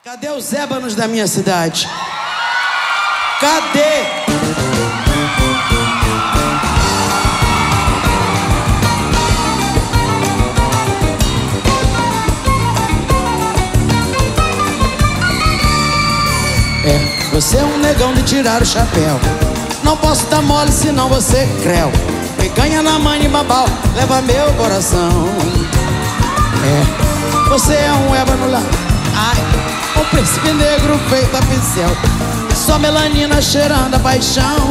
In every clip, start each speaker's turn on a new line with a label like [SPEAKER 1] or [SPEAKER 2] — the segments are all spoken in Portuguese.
[SPEAKER 1] Cadê os ébanos da minha cidade? Cadê? Você é um negão de tirar o chapéu. Não posso dar mole senão você creu. Me ganha na mãe de babau, leva meu coração. Você é um ébano lá, ai, um príncipe negro feito a pincel. Só melanina cheirando a paixão.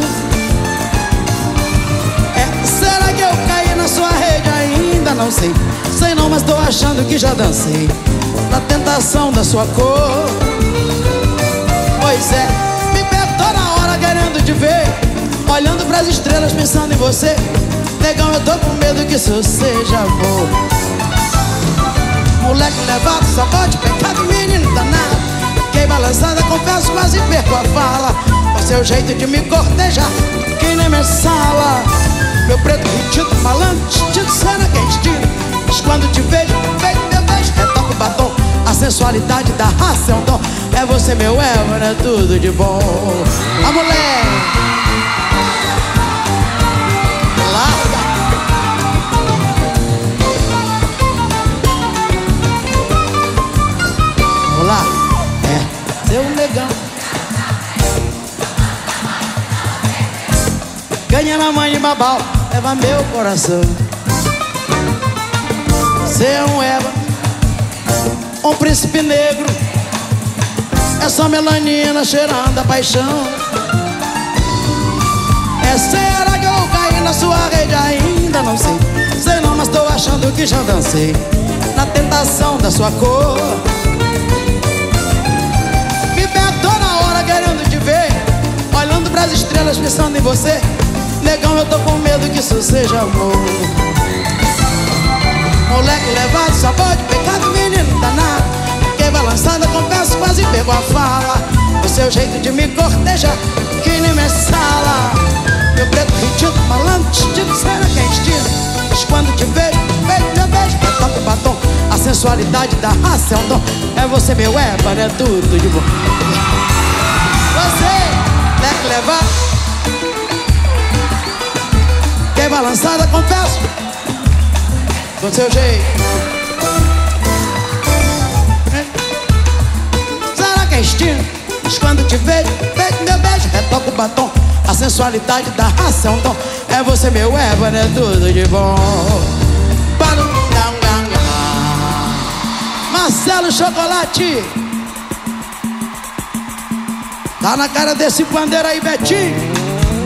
[SPEAKER 1] Será que eu caí na sua rede? Ainda não sei. Sei não, mas tô achando que já dancei na tentação da sua cor. Pois é, me pego toda hora querendo te ver, olhando pras estrelas pensando em você. Negão, eu tô com medo que isso seja amor. Moleque levado, só pode pecado, menino danado. Fiquei balançada, confesso, quase perco a fala. O seu jeito de me cortejar, que nem minha sala. Meu preto ridículo, malandro, vestido, cena quentinho. Mas quando te vejo, feito meu beijo, retoca o batom. A sensualidade da raça é um dom. É você, meu ébano, é tudo de bom. A mulher larga. Olá, seu negão. Ganha na mãe de babau, leva meu coração. Você é um ébano, um príncipe negro. É só melanina cheirando a paixão. Será que eu caí na sua rede? Ainda não sei. Sei não, mas tô achando que já dancei na tentação da sua cor. Me pego toda hora querendo te ver, olhando pras estrelas pensando em você. Negão, eu tô com medo que isso seja amor. Moleque levado, só pode pecado, menino danado. Fiquei balançada, confesso, quase pego a fala. O seu jeito de me cortejar, que nem minha sala. Meu preto ridículo, malandro, vestido, cena quentinho. Mas quando te vejo, feito meu beijo, retoca o batom. A sensualidade da raça é um dom. É você, meu ébano, é tudo de bom. Você, moleque levado, fiquei balançada, confesso, com seu jeito. Mas quando te vejo, feito meu beijo, retoca o batom. A sensualidade da raça é um dom. É você, meu ébano, é tudo de bom. Marcelo Chocolate, tá na cara desse pandeiro aí, Betinho.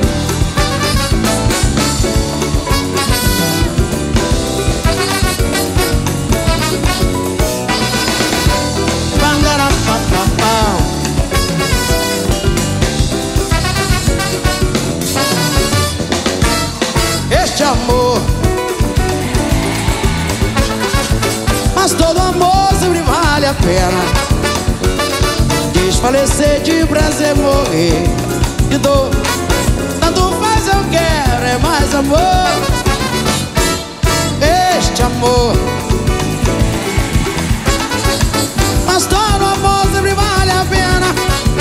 [SPEAKER 1] Este amor, mas todo amor sempre vale a pena. Desfalecer de prazer, morrer de dor. Tanto faz, eu quero é mais amor. Este amor, mas todo amor sempre vale a pena.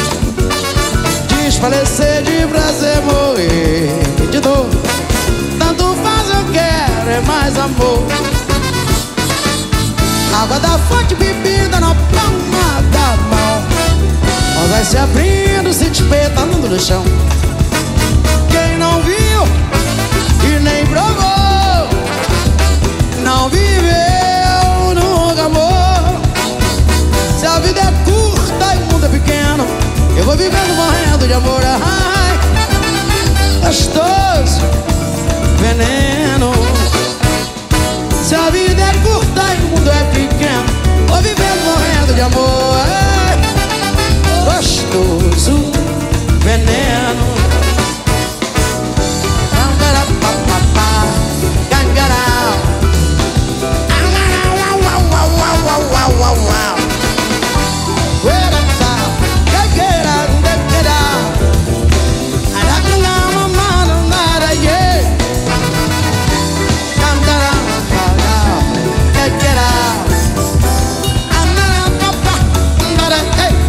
[SPEAKER 1] Desfalecer de prazer, morrer de dor. Tanto faz, eu quero é mais amor. Água da fonte, bebida na palma da mão. Mas vai se abrindo, se despeitando no chão. Quem não viu e nem provou, não viveu, nunca amou. Se a vida é curta e o mundo é pequeno, eu vou vivendo morrendo de amor. Ai, gostoso, veneno. Se a vida é curta e o mundo é pequeno, vou vivendo morrendo de amor. Ai, gostoso, veneno. Hey!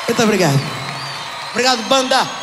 [SPEAKER 1] Muito obrigado. Obrigado, banda.